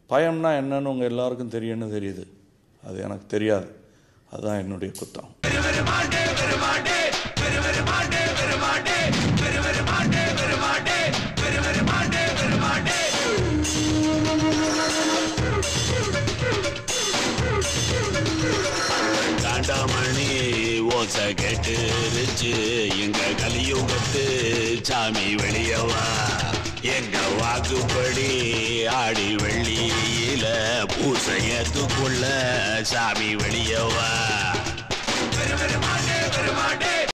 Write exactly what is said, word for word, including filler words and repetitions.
பயம்னா என்னன்னு உங்கள் எல்லாருக்கும் தெரியும்னு தெரியுது, அது எனக்கு தெரியாது. அதுதான் என்னுடைய குத்தம். காண்டாமணி ஓசை கேட்டுருச்சு, எங்க கலியுகத்து சாமி வெளியவா, எங்க வாக்குப்படி ஆடி வெள்ளியில பூசையத்துக்குள்ள சாமி வெளியவா.